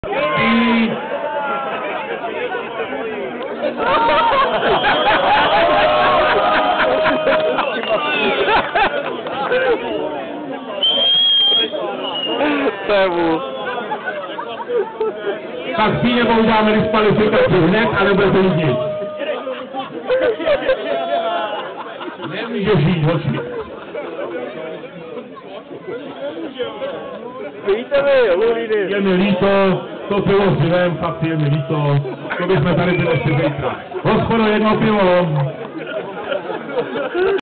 Tak spí nebo uděláme diskvalifikaci hned a nebude to nic. Nemůže žít, hoči. Víte mi, Luriny. Je mi líto, to pivo si vem, fakt je mi líto. To bychom tady byli ještě zítra. Hospodo, jedno pivo.